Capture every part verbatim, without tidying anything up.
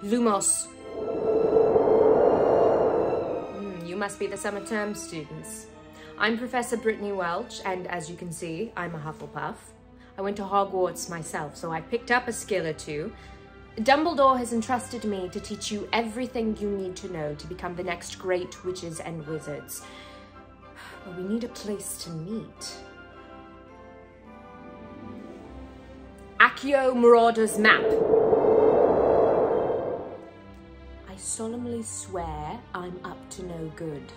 Lumos. Mm, you must be the summer term students. I'm Professor Brittany Welch, and as you can see, I'm a Hufflepuff. I went to Hogwarts myself, so I picked up a skill or two. Dumbledore has entrusted me to teach you everything you need to know to become the next great witches and wizards. But we need a place to meet. Accio Marauder's map. I solemnly swear I'm up to no good.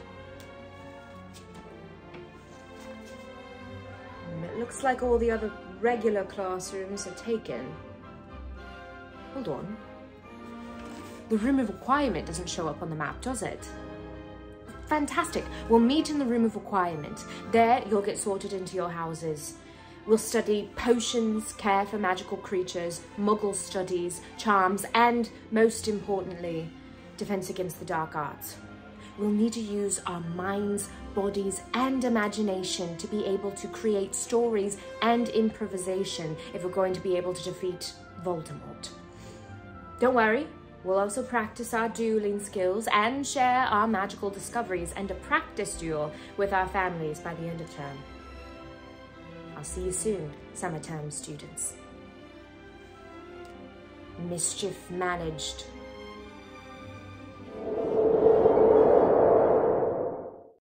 It looks like all the other regular classrooms are taken. Hold on. The room of requirement doesn't show up on the map, does it? Fantastic. We'll meet in the room of requirement. There, you'll get sorted into your houses. We'll study potions, care for magical creatures, muggle studies, charms, and, most importantly, defense against the dark arts. We'll need to use our minds, bodies, and imagination to be able to create stories and improvisation if we're going to be able to defeat Voldemort. Don't worry, we'll also practice our dueling skills and share our magical discoveries and a practice duel with our families by the end of term. I'll see you soon, summer term students. Mischief managed.